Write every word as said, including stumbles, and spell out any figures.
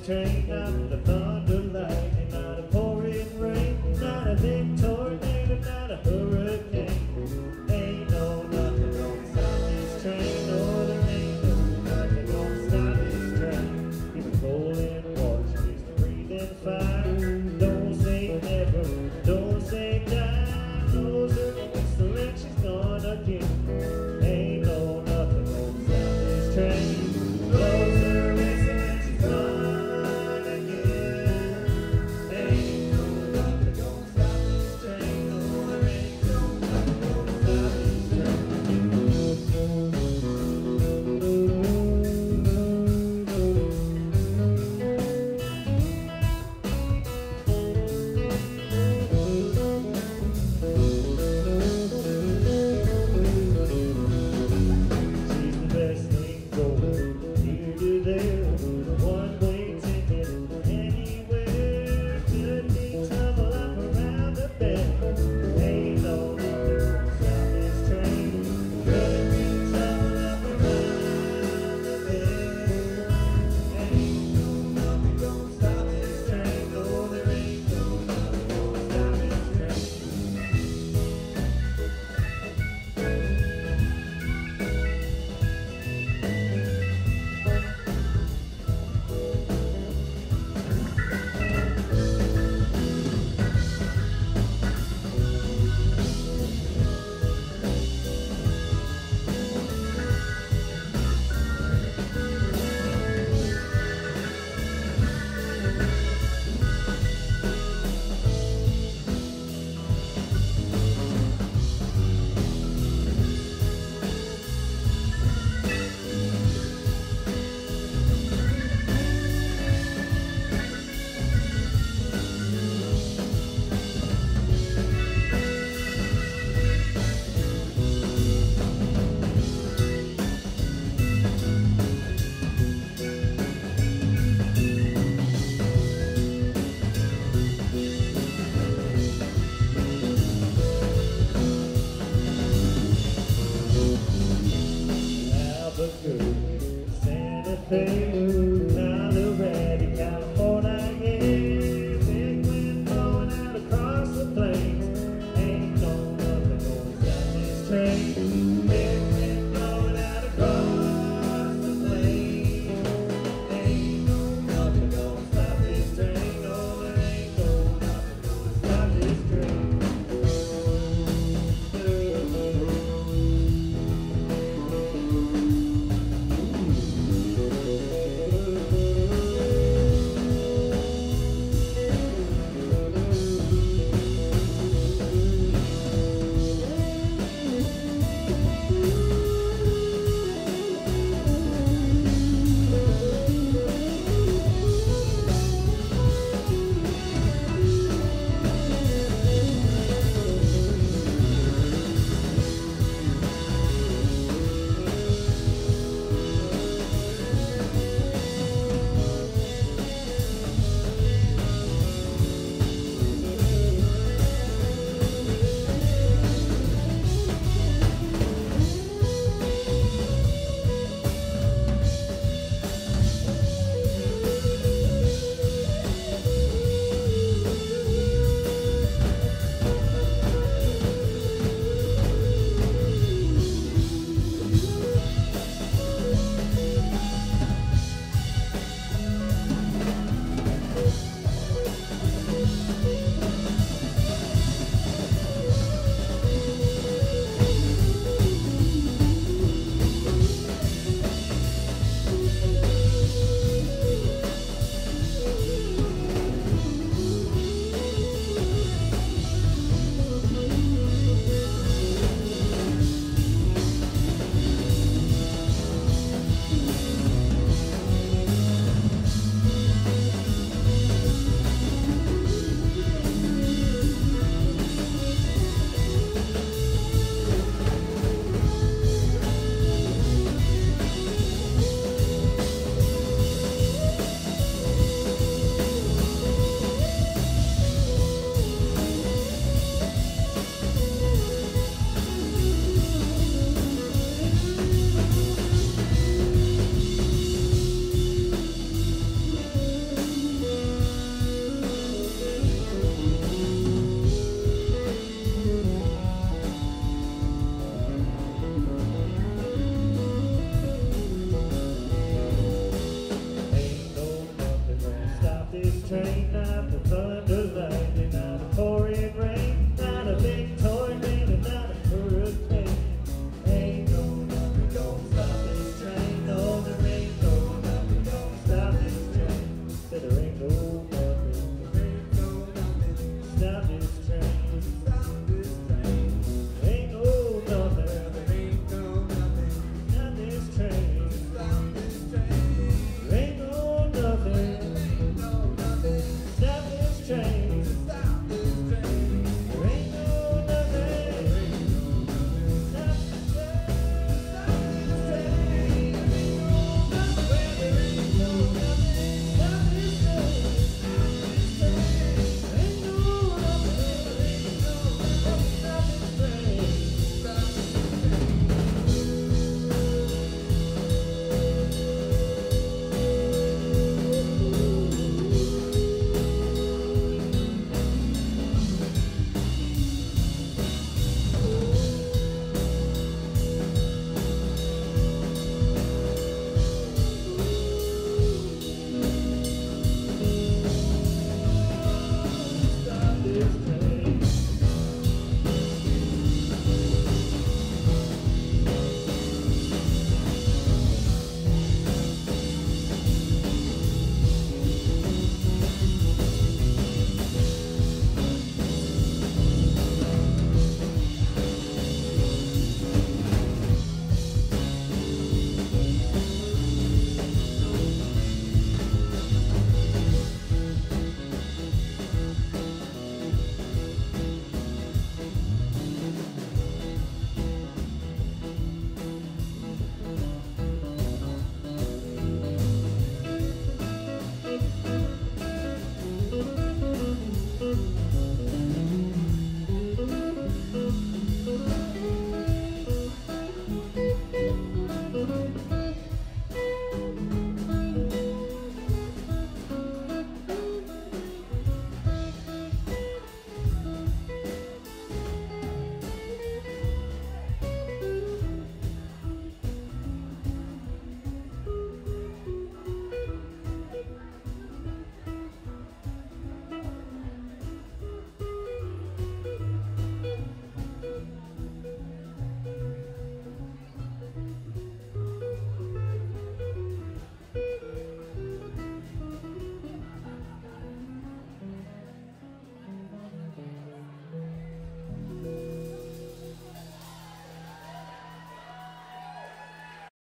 train, not the thunder lightning, not a pouring rain, not a big tornado, not a hurricane. Ain't no nothing gonna stop this train, no there ain't no nothing gonna stop this train. Even rolling water, she's breathing fire. Don't say never, don't say die. Knows her whistle and she's gonna get. Ain't no nothing gonna stop this train. Blows her whistle and she's gonna get. Ain't no nothing gonna stop this train. No, there ain't no nothing gonna stop this train. She's the best thing going here to there. One way ticket anywhere. Could be trouble up around the bend. Ain't no nothing gonna stop this train. Could be trouble up around the bend. Ain't no nothing gonna stop this train. No, there ain't no nothing gonna stop this train. Albuquerque, Santa Fe.